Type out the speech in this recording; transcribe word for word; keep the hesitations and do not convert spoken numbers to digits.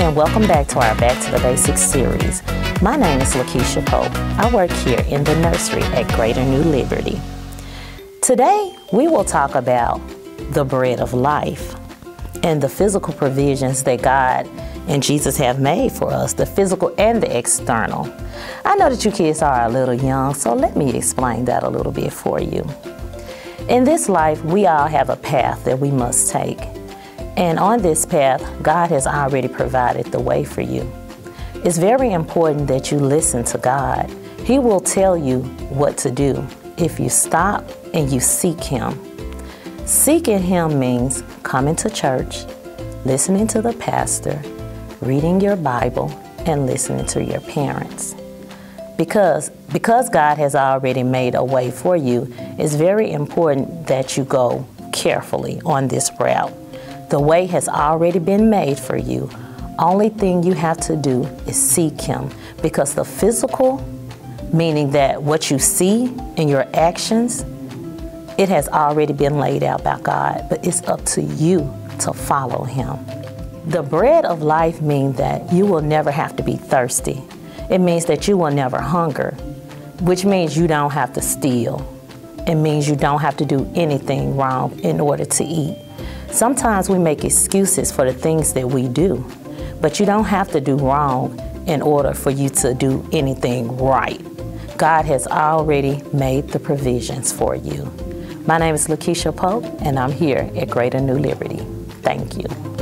and welcome back to our Back to the Basics series. My name is Lakeisha Pope. I work here in the nursery at Greater New Liberty. Today, we will talk about the bread of life and the physical provisions that God and Jesus have made for us, the physical and the external. I know that you kids are a little young, so let me explain that a little bit for you. In this life, we all have a path that we must take. And on this path, God has already provided the way for you. It's very important that you listen to God. He will tell you what to do if you stop and you seek Him. Seeking Him means coming to church, listening to the pastor, reading your Bible, and listening to your parents. Because, because God has already made a way for you, it's very important that you go carefully on this route. The way has already been made for you. Only thing you have to do is seek Him, because the physical, meaning that what you see in your actions, it has already been laid out by God, but it's up to you to follow Him. The bread of life means that you will never have to be thirsty. It means that you will never hunger, which means you don't have to steal. It means you don't have to do anything wrong in order to eat. Sometimes we make excuses for the things that we do, but you don't have to do wrong in order for you to do anything right. God has already made the provisions for you. My name is Lakeisha Pope, and I'm here at Greater New Liberty. Thank you.